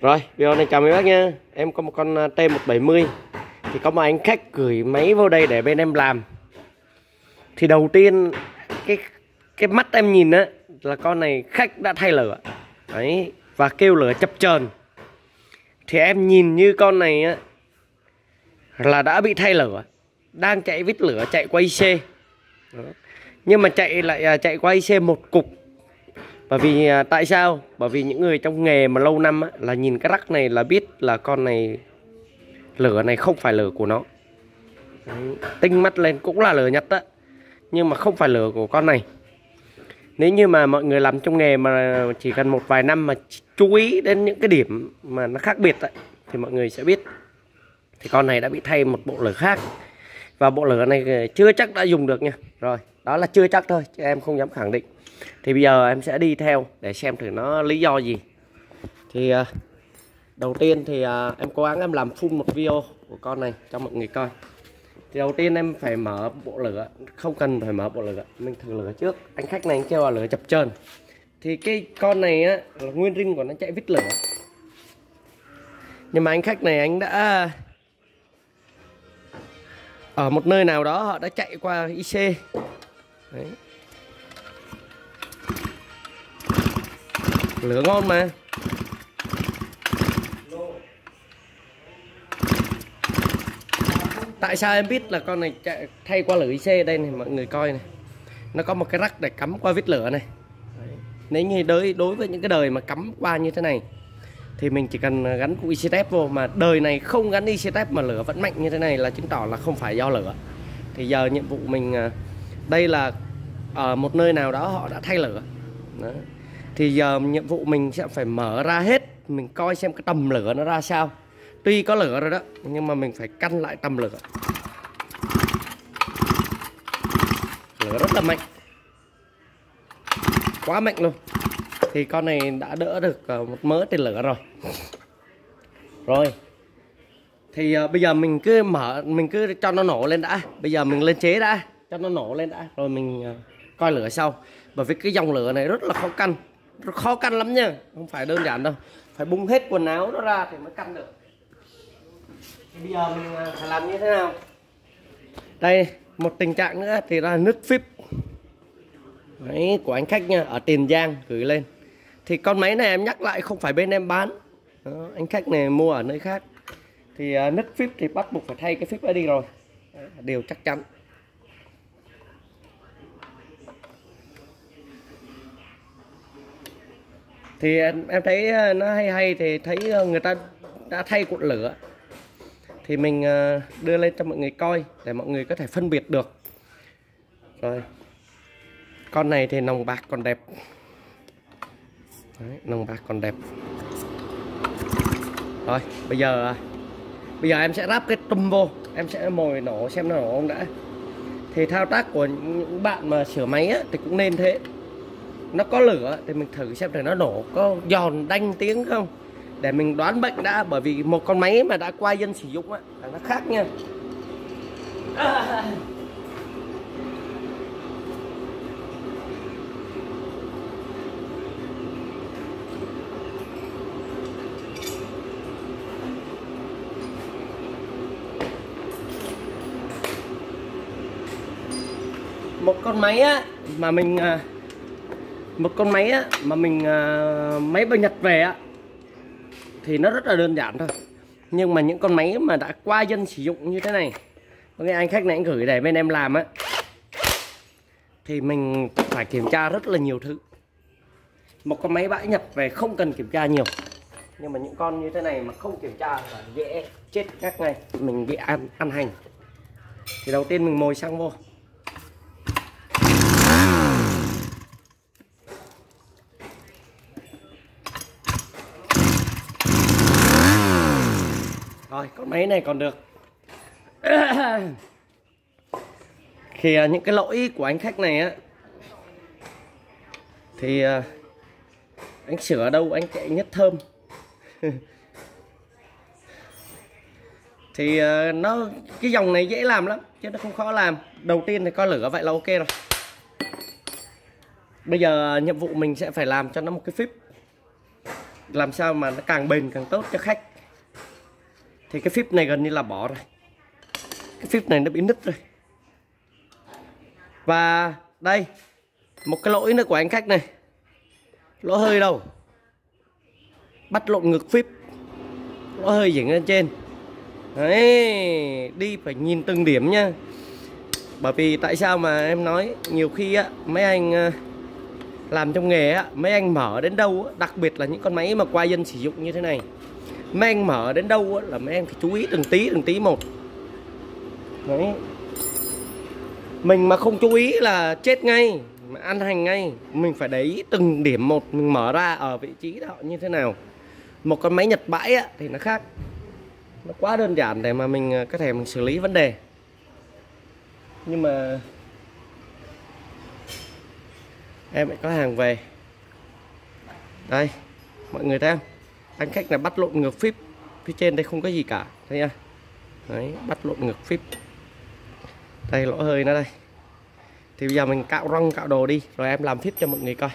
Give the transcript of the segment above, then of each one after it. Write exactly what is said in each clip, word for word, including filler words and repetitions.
Rồi, video này chào mấy bác nha. Em có một con T một bảy mươi. Thì có một anh khách gửi máy vào đây để bên em làm. Thì đầu tiên cái cái mắt em nhìn á là con này khách đã thay lửa. Đấy, và kêu lửa chập chờn. Thì em nhìn như con này á là đã bị thay lửa, đang chạy vít lửa chạy qua i xê. Đó. Nhưng mà chạy lại chạy qua i xê một cục. Bởi vì tại sao? Bởi vì những người trong nghề mà lâu năm á, là nhìn cái rắc này là biết là con này lửa này không phải lửa của nó. Đấy, tinh mắt lên cũng là lửa Nhật á, nhưng mà không phải lửa của con này. Nếu như mà mọi người làm trong nghề mà chỉ cần một vài năm mà chú ý đến những cái điểm mà nó khác biệt á, thì mọi người sẽ biết. Thì con này đã bị thay một bộ lửa khác. Và bộ lửa này chưa chắc đã dùng được nha. Rồi, đó là chưa chắc thôi, chứ em không dám khẳng định. Thì bây giờ em sẽ đi theo để xem thử nó lý do gì. Thì uh, đầu tiên thì uh, em cố gắng em làm full một video của con này cho mọi người coi. Thì đầu tiên em phải mở bộ lửa. Không cần phải mở bộ lửa, mình thử lửa trước. Anh khách này anh kêu là lửa chập chờn. Thì cái con này á là nguyên rin của nó chạy vít lửa. Nhưng mà anh khách này anh đã ở một nơi nào đó họ đã chạy qua i xê. Đấy. Lửa ngon mà. Tại sao em biết là con này chạy, thay qua lửa i xê? Đây này mọi người coi này, nó có một cái rắc để cắm qua vít lửa này. Đấy. Nếu như đối, đối với những cái đời mà cắm qua như thế này thì mình chỉ cần gắn cục i xê tép vô. Mà đời này không gắn i xê tép mà lửa vẫn mạnh như thế này là chứng tỏ là không phải do lửa. Thì giờ nhiệm vụ mình đây là ở một nơi nào đó họ đã thay lửa. Đó. Thì giờ nhiệm vụ mình sẽ phải mở ra hết, mình coi xem cái tầm lửa nó ra sao. Tuy có lửa rồi đó, nhưng mà mình phải căn lại tầm lửa. Lửa rất là mạnh, quá mạnh luôn. Thì con này đã đỡ được một mớ tiền lửa rồi. Rồi thì uh, bây giờ mình cứ mở, mình cứ cho nó nổ lên đã. Bây giờ mình lên chế đã, cho nó nổ lên đã, rồi mình uh, coi lửa sau. Bởi vì cái dòng lửa này rất là khó căn, rất khó căn lắm nha, không phải đơn giản đâu. Phải bung hết quần áo nó ra thì mới căn được. Thì bây giờ mình uh, phải làm như thế nào? Đây, một tình trạng nữa thì là nứt phíp. Đấy, của anh khách nha, ở Tiền Giang gửi lên. Thì con máy này em nhắc lại không phải bên em bán. Đó, anh khách này mua ở nơi khác. Thì uh, nứt phíp thì bắt buộc phải thay cái phíp ấy đi rồi. Đấy, điều chắc chắn. Thì em, em thấy nó hay hay thì thấy người ta đã thay cuộn lửa. Thì mình uh, đưa lên cho mọi người coi để mọi người có thể phân biệt được. Rồi. Con này thì nòng bạc còn đẹp. Đấy, nòng bạc còn đẹp. Rồi, bây giờ Bây giờ em sẽ ráp cái tum vô. Em sẽ mồi nổ xem nó nổ không đã. Thì thao tác của những bạn mà sửa máy á, thì cũng nên thế. Nó có lửa thì mình thử xem thử nó nổ có giòn đanh tiếng không, để mình đoán bệnh đã. Bởi vì một con máy mà đã qua dân sử dụng á là nó khác nha. À. Một con máy á mà mình một con máy á mà mình máy bên Nhật về á thì nó rất là đơn giản thôi. Nhưng mà những con máy mà đã qua dân sử dụng như thế này, cái anh khách này anh gửi để bên em làm á, thì mình phải kiểm tra rất là nhiều thứ. Một con máy bãi Nhật về không cần kiểm tra nhiều, nhưng mà những con như thế này mà không kiểm tra là dễ chết ngắt ngay, mình bị ăn ăn hành. Thì đầu tiên mình mồi xăng vô. Rồi, con máy này còn được. Thì những cái lỗi của anh khách này á, thì anh sửa đâu anh chạy nhất thơm. Thì nó cái dòng này dễ làm lắm chứ nó không khó làm. Đầu tiên thì coi lửa vậy là ok rồi. Bây giờ nhiệm vụ mình sẽ phải làm cho nó một cái phíp. làm sao mà nó càng bền càng tốt cho khách. Thì cái phíp này gần như là bỏ rồi, cái phíp này nó bị nứt rồi. Và đây một cái lỗi nữa của anh khách này, lỗ hơi đâu, bắt lộn ngược phíp, lỗ hơi dính lên trên. Đấy, đi phải nhìn từng điểm nha. Bởi vì tại sao mà em nói nhiều khi á, mấy anh làm trong nghề á, mấy anh mở đến đâu á, đặc biệt là những con máy mà qua dân sử dụng như thế này, mấy anh mở đến đâu á, là mấy anh phải chú ý từng tí từng tí một. Đấy, mình mà không chú ý là chết ngay, mà ăn hành ngay. Mình phải để ý từng điểm một, mình mở ra ở vị trí đó như thế nào. Một con máy Nhật bãi á, thì nó khác, nó quá đơn giản để mà mình có thể mình xử lý vấn đề. Nhưng mà em lại có hàng về. Đây mọi người thấy không, anh khách này bắt lộn ngược phíp, phía trên đây không có gì cả, thấy chưa? Đấy, bắt lộn ngược phíp. Đây lỗ hơi nó đây. Thì bây giờ mình cạo rong cạo đồ đi, rồi em làm phíp cho mọi người coi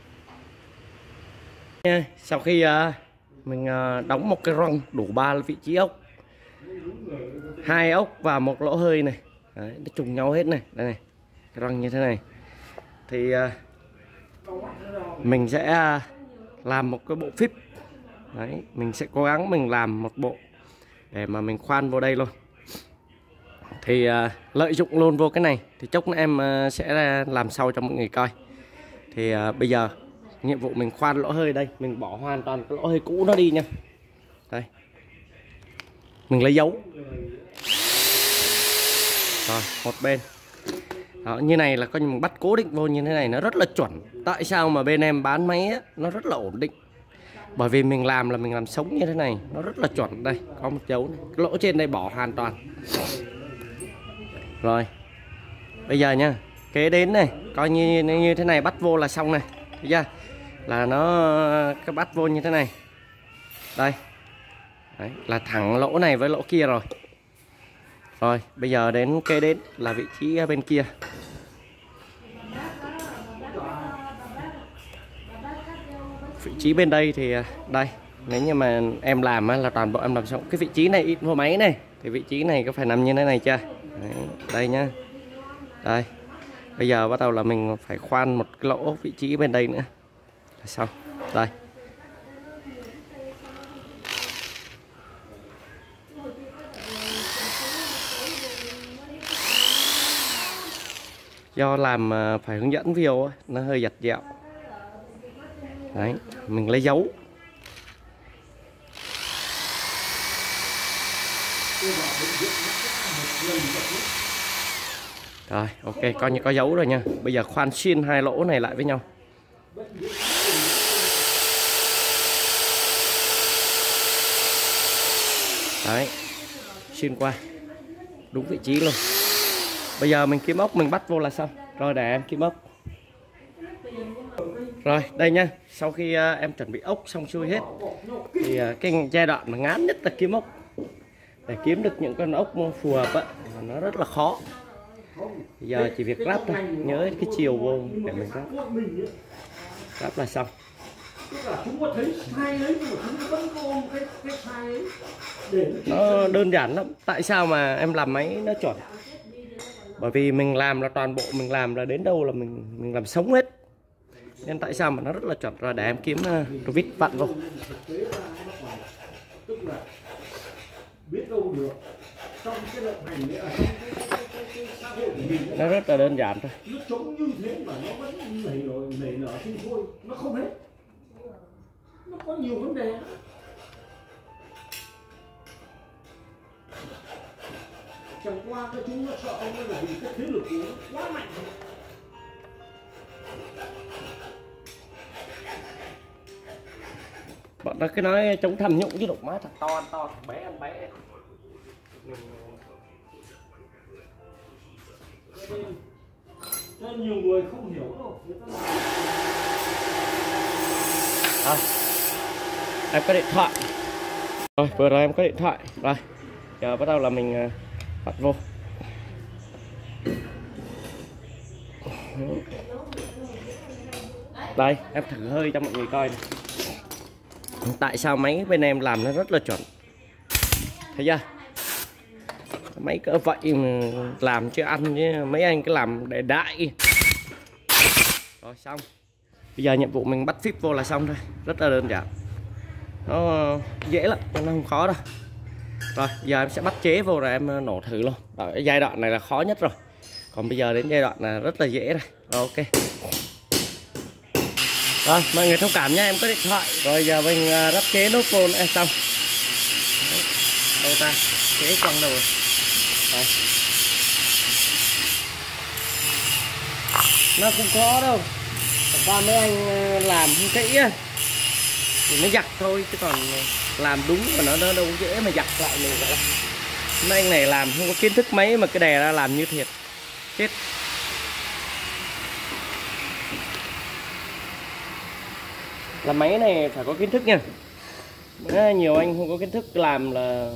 nha. Sau khi uh, mình uh, đóng một cái rong đủ ba vị trí ốc, hai ốc và một lỗ hơi này. Đấy, nó trùng nhau hết này, đây này, cái răng như thế này. Thì uh, mình sẽ uh, làm một cái bộ phíp. Đấy, mình sẽ cố gắng mình làm một bộ để mà mình khoan vô đây luôn. Thì uh, lợi dụng luôn vô cái này. Thì chốc nữa em uh, sẽ làm sau cho mọi người coi. Thì uh, bây giờ nhiệm vụ mình khoan lỗ hơi đây, mình bỏ hoàn toàn cái lỗ hơi cũ nó đi nha. Đây, mình lấy dấu. Rồi, một bên. Đó, như này là coi như mình bắt cố định vô như thế này, nó rất là chuẩn. Tại sao mà bên em bán máy á, nó rất là ổn định? Bởi vì mình làm là mình làm sống như thế này, nó rất là chuẩn. Đây, có một dấu này. Cái lỗ trên đây bỏ hoàn toàn. Rồi, bây giờ nha, kế đến này, coi như như thế này bắt vô là xong này. Thấy chưa? Là nó cái bắt vô như thế này. Đây. Đấy, là thẳng lỗ này với lỗ kia rồi. Rồi, bây giờ đến kế đến là vị trí bên kia. Vị trí bên đây thì đây, nếu như mà em làm là toàn bộ em làm xong. Cái vị trí này ít vô máy này, thì vị trí này có phải nằm như thế này chưa? Đấy, đây nhá. Đây. Bây giờ bắt đầu là mình phải khoan một cái lỗ vị trí bên đây nữa. Là xong. Đây. Do làm phải hướng dẫn video nó hơi giặt dẹo. Đấy, mình lấy dấu. Rồi, ok, coi như có dấu rồi nha. Bây giờ khoan xuyên hai lỗ này lại với nhau. Đấy, xuyên qua đúng vị trí luôn. Bây giờ mình kiếm ốc mình bắt vô là xong. Rồi để em kiếm ốc. Rồi đây nha, sau khi uh, em chuẩn bị ốc xong xuôi hết thì uh, cái giai đoạn mà ngán nhất là kiếm ốc. Để kiếm được những con ốc phù hợp á, nó rất là khó. Bây giờ chỉ việc lắp thôi, nhớ cái chiều vô để mình lắp. Lắp là xong. Nó đơn giản lắm. Tại sao mà em làm máy nó chuẩn? Bởi vì mình làm là toàn bộ mình làm là đến đâu là mình mình làm sống hết. Nên tại sao mà nó rất là chuẩn. Rồi để em kiếm uh, vít vặn vô. Nó rất là đơn giản thôi. Nó trống như thế mà nó vẫn nảy nở nảy nở sinh thôi, nó không hết. Nó có nhiều vấn đề. Chẳng qua cái chúng nó sợ ông là vì cái thế lực của nó quá mạnh. Bọn nó cứ nói chống tham nhũng chứ đục má thật to ăn to, bé ăn bé. Cho nhiều người không hiểu đâu. À, em có điện thoại. Rồi vừa rồi em có điện thoại. Rồi giờ bắt đầu là mình bắt vô. Đây em thử hơi cho mọi người coi này. Tại sao máy bên em làm nó rất là chuẩn, thấy chưa? Máy cỡ vậy mà làm chứ ăn chứ mấy anh cứ làm để đại. Rồi xong. Bây giờ nhiệm vụ mình bắt phíp vô là xong thôi, rất là đơn giản, nó dễ lắm, nó không khó đâu. Rồi giờ em sẽ bắt chế vô rồi em nổ thử luôn. Rồi, giai đoạn này là khó nhất rồi, còn bây giờ đến giai đoạn là rất là dễ rồi. Rồi, ok. Rồi mọi người thông cảm nha, em có điện thoại. Rồi giờ mình lắp chế nốt vô nữa xong. Đâu ta chế quăng đâu rồi. Rồi. Nó không khó đâu, qua mấy anh làm không kỹ á thì nó giặt thôi, chứ còn làm đúng mà nó, nó đâu dễ mà giặt lại mình vậy. Mấy anh này làm không có kiến thức mấy mà cái đè ra làm như thiệt chết. Làm máy này phải có kiến thức nha. Nhiều anh không có kiến thức làm là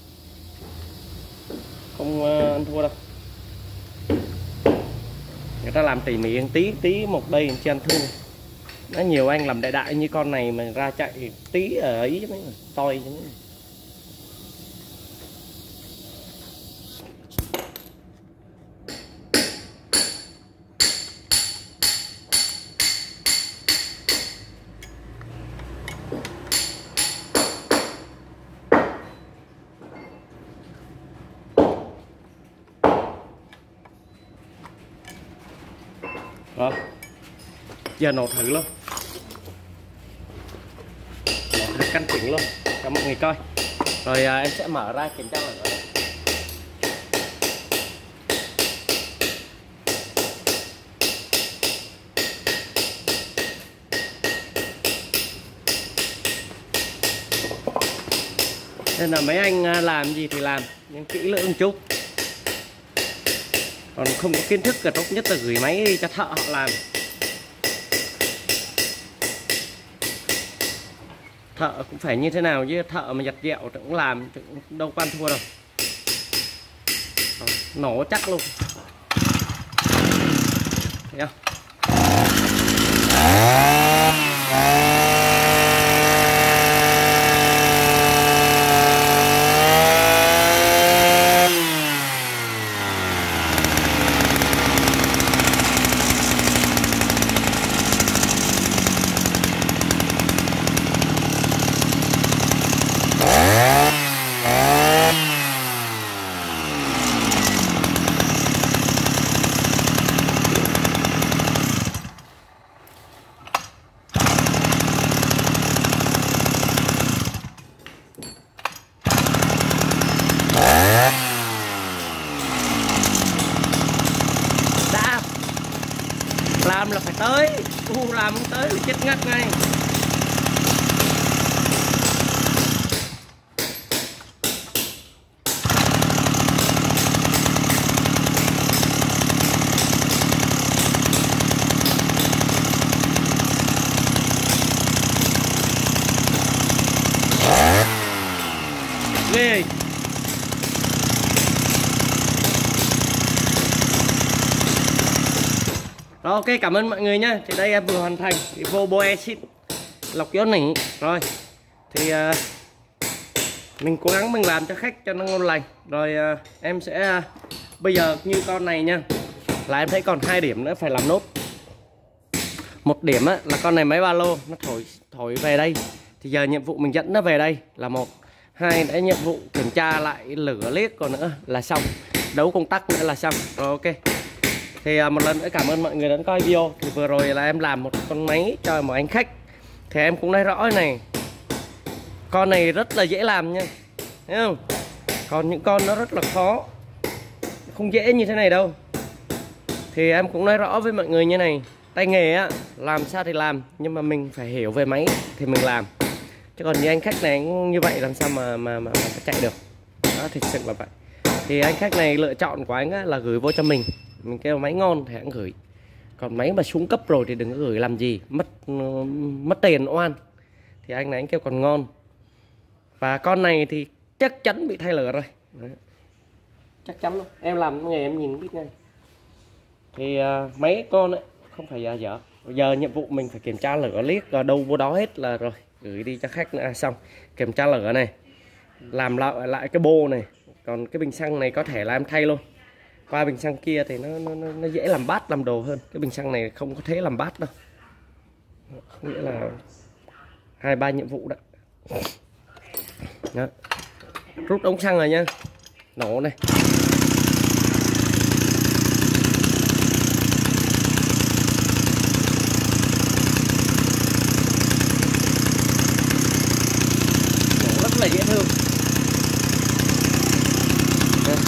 không ăn thua đâu. Người ta làm tỉ mỉ tí tí một đây chứ ăn thua. Nó nhiều anh làm đại đại như con này mà ra chạy tí ở ấy chứ mấy mà toi chứ mấy. Rồi giờ nổ thử luôn, nổ thử căn chỉnh luôn cho mọi người coi. Rồi à, em sẽ mở ra kiểm tra lại. Nên là mấy anh làm gì thì làm nhưng kỹ lưỡng chút, còn không có kiến thức là tốt nhất là gửi máy đi cho thợ họ làm. Thợ cũng phải như thế nào chứ, thợ mà giặt dẹo cũng làm cũng đâu có ăn thua đâu. Đó, nổ chắc luôn, thấy không? Làm là phải tới, u làm không tới là chết ngắt ngay. Ghê. Rồi, ok, cảm ơn mọi người nhá. Thì đây em vừa hoàn thành thì vô boe xịn lọc gió nỉ. Rồi thì uh, mình cố gắng mình làm cho khách cho nó ngon lành. Rồi uh, em sẽ uh, bây giờ như con này nha, là em thấy còn hai điểm nữa phải làm nốt. Một điểm á, là con này máy ba lô nó thổi thổi về đây, thì giờ nhiệm vụ mình dẫn nó về đây là một. Hai là nhiệm vụ kiểm tra lại lửa liếc còn nữa là xong, đấu công tắc nữa là xong. Rồi, ok. Thì một lần nữa cảm ơn mọi người đã coi video. Thì vừa rồi là em làm một con máy cho một anh khách, thì em cũng nói rõ này, con này rất là dễ làm nha, thấy không? Còn những con nó rất là khó, không dễ như thế này đâu. Thì em cũng nói rõ với mọi người như này, tay nghề á, làm sao thì làm, nhưng mà mình phải hiểu về máy thì mình làm. Chứ còn như anh khách này như vậy làm sao mà mà, mà, mà chạy được. Đó, thực sự là vậy. Thì anh khách này lựa chọn của anh á, là gửi vô cho mình. Mình kêu máy ngon thì anh gửi. Còn máy mà xuống cấp rồi thì đừng có gửi làm gì, mất mất tiền oan. Thì anh này anh kêu còn ngon. Và con này thì chắc chắn bị thay lửa rồi. Đấy. Chắc chắn luôn. Em làm nghề em nhìn biết ngay. Thì uh, máy con ấy không phải giả dở. Giờ nhiệm vụ mình phải kiểm tra lửa liếc, đâu vô đó hết là rồi. gửi đi cho khách nữa. À, xong kiểm tra lửa này, làm lại lại cái bô này, còn cái bình xăng này có thể là em thay luôn. Qua bình xăng kia thì nó, nó, nó dễ làm bát làm đồ hơn, cái bình xăng này không có thế làm bát đâu, nghĩa là hai ba nhiệm vụ đấy. Đó. Rút ống xăng rồi nha, nổ này. Nổ rất là dễ thương. Đó.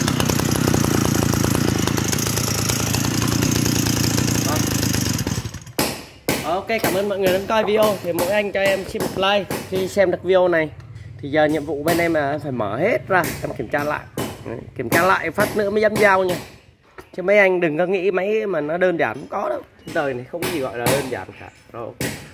Ok, cảm ơn mọi người đã coi video. Thì mỗi anh cho em xin một like khi xem được video này. Thì giờ nhiệm vụ bên em là phải mở hết ra, em kiểm tra lại. Đấy, kiểm tra lại phát nữa mới dám giao nha. Chứ mấy anh đừng có nghĩ máy mà nó đơn giản, không có đâu. Đời này không có gì gọi là đơn giản cả. Rồi.